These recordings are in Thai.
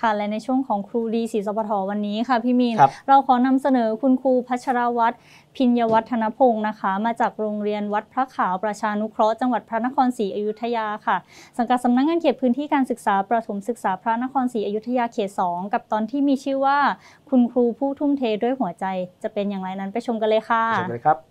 ค่ะและในช่วงของครูดีศรีสปท.วันนี้ค่ะพี่มีนเราขอนำเสนอคุณครูพัชรวัฒน์พิญญวัฒนพงศ์นะคะมาจากโรงเรียนวัดพระขาวประชานุเคราะห์จังหวัดพระนครศรีอยุธยาค่ะสังกัดสำนักงานเขตพื้นที่การศึกษาประถมศึกษาพระนครศรีอยุธยาเขต 2กับตอนที่มีชื่อว่าคุณครูผู้ทุ่มเทด้วยหัวใจจะเป็นอย่างไรนั้นไปชมกันเลยค่ะชมเลยครับ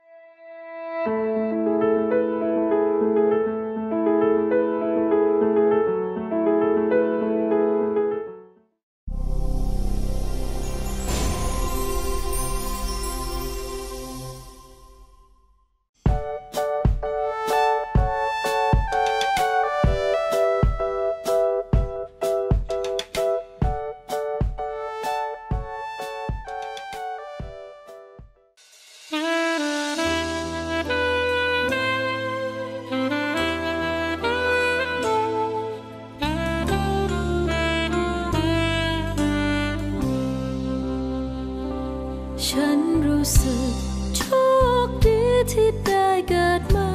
ฉันรู้สึกโชคดีที่ได้เกิดมา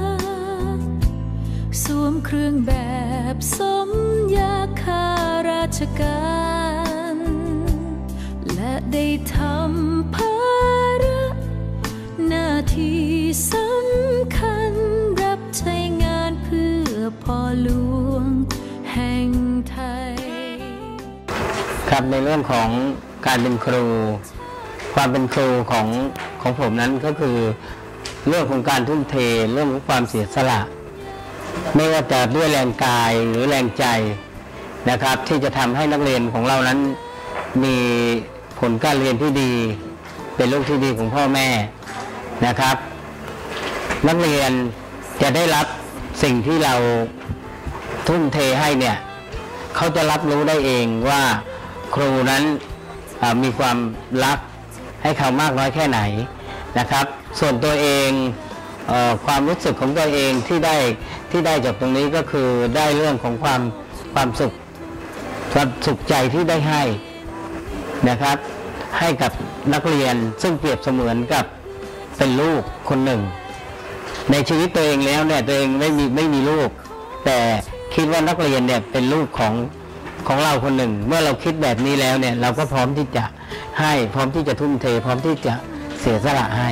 สวมเครื่องแบบสมยาข้าราชการและได้ทำภาระหน้าที่สำคัญรับใช้งานเพื่อพ่อหลวงแห่งไทยครับในเรื่องของการเป็นครูความเป็นครูของผมนั้นก็คือเรื่องของการทุ่มเทเรื่องของความเสียสละไม่ว่าจะด้วยแรงกายหรือแรงใจนะครับที่จะทำให้นักเรียนของเรานั้นมีผลการเรียนที่ดีเป็นลูกที่ดีของพ่อแม่นะครับนักเรียนจะได้รับสิ่งที่เราทุ่มเทให้เนี่ยเขาจะรับรู้ได้เองว่าครูนั้นมีความรักให้เขามากน้อยแค่ไหนนะครับส่วนตัวเองความรู้สึกของตัวเองที่ได้จากตรงนี้ก็คือได้เรื่องของความสุขใจที่ได้ให้นะครับให้กับนักเรียนซึ่งเปรียบเสมือนกับเป็นลูกคนหนึ่งในชีวิตตัวเองแล้วเนี่ยตัวเองไม่มีลูกแต่คิดว่านักเรียนเนี่ยเป็นลูกของเราคนหนึ่งเมื่อเราคิดแบบนี้แล้วเนี่ยเราก็พร้อมที่จะให้พร้อมที่จะทุ่มเทพร้อมที่จะเสียสละให้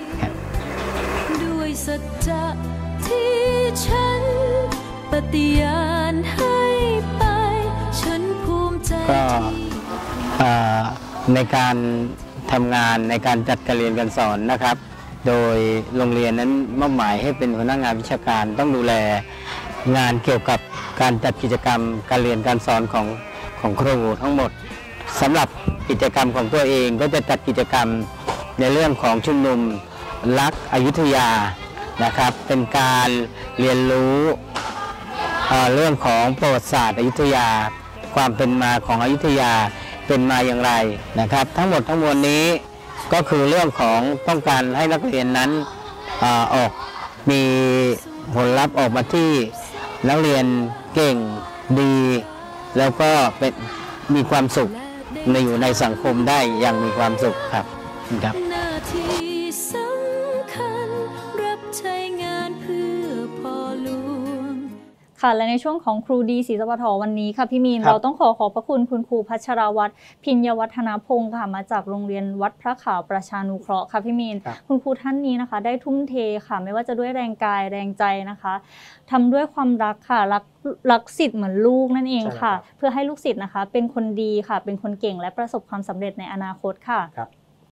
ด้วยสัจจะที่ฉันปฏิญาณให้ไปฉันภูมิใจก็ในการทำงานในการจัดการเรียนการสอนนะครับโดยโรงเรียนนั้นมอบหมายให้เป็นหัวหน้างานวิชาการต้องดูแลงานเกี่ยวกับการจัดกิจกรรมการเรียนการสอนของครูทั้งหมดสำหรับกิจกรรมของตัวเองก็จะจัดกิจกรรมในเรื่องของชุมนุมรักอยุธยานะครับเป็นการเรียนรู้เรื่องของประวัติศาสตร์อยุธยาความเป็นมาของอยุธยาเป็นมาอย่างไรนะครับทั้งหมดทั้งมวลนี้ก็คือเรื่องของต้องการให้นักเรียนนั้นออกมีผลลัพธ์ออกมาที่นักเรียนเก่งดีแล้วก็เป็นมีความสุขอยู่ในสังคมได้อย่างมีความสุขครับครับหน้าที่สำคัญรับใช้งานเพื่อพ่อหลวงค่ะและในช่วงของครูดีศรีสปท.วันนี้ค่ะพี่มีนเราต้องขอบพระคุณคุณครูพัชรวัฒน์พิญญวัฒนพงศ์ค่ะมาจากโรงเรียนวัดพระขาวประชานุเคราะห์ค่ะพี่มีนคุณครูท่านนี้นะคะได้ทุ่มเทค่ะไม่ว่าจะด้วยแรงกายแรงใจนะคะทำด้วยความรักค่ะรักศิษย์เหมือนลูกนั่นเองค่ะเพื่อให้ลูกศิษย์นะคะเป็นคนดีค่ะเป็นคนเก่งและประสบความสำเร็จในอนาคตค่ะ